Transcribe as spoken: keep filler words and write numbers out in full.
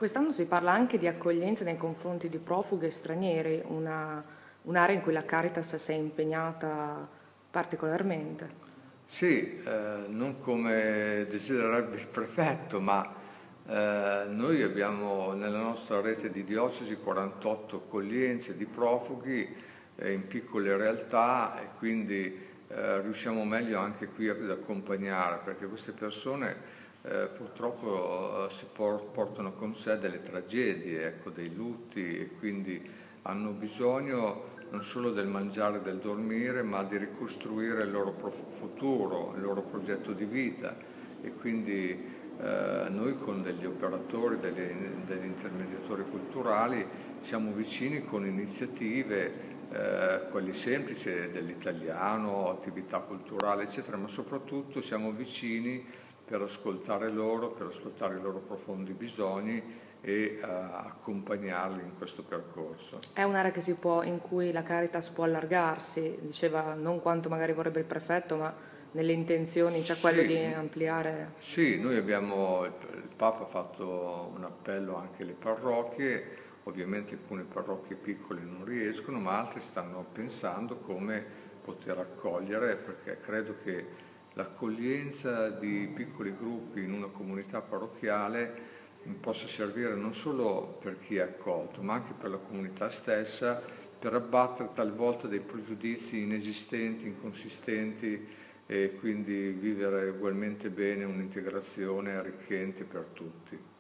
Quest'anno si parla anche di accoglienza nei confronti di profughi e stranieri, una, un'area in cui la Caritas si è impegnata particolarmente. Sì, eh, non come desidererebbe il prefetto, ma eh, noi abbiamo nella nostra rete di diocesi quarantotto accoglienze di profughi eh, in piccole realtà e quindi eh, riusciamo meglio anche qui ad accompagnare, perché queste persone eh, purtroppo eh, si por- portano con sé delle tragedie, ecco, dei lutti e quindi hanno bisogno non solo del mangiare e del dormire, ma di ricostruire il loro futuro, il loro progetto di vita e quindi eh, noi con degli operatori, degli, degli intermediatori culturali siamo vicini con iniziative, eh, quelli semplici dell'italiano, attività culturali eccetera, ma soprattutto siamo vicini per ascoltare loro, per ascoltare i loro profondi bisogni e uh, accompagnarli in questo percorso. È un'area che si può, in cui la Caritas può allargarsi, diceva non quanto magari vorrebbe il prefetto, ma nelle intenzioni c'è sì, quello di ampliare? Sì, noi abbiamo, il Papa ha fatto un appello anche alle parrocchie, ovviamente alcune parrocchie piccole non riescono, ma altre stanno pensando come poter accogliere, perché credo che l'accoglienza di piccoli gruppi in una comunità parrocchiale possa servire non solo per chi è accolto, ma anche per la comunità stessa, per abbattere talvolta dei pregiudizi inesistenti, inconsistenti e quindi vivere ugualmente bene un'integrazione arricchente per tutti.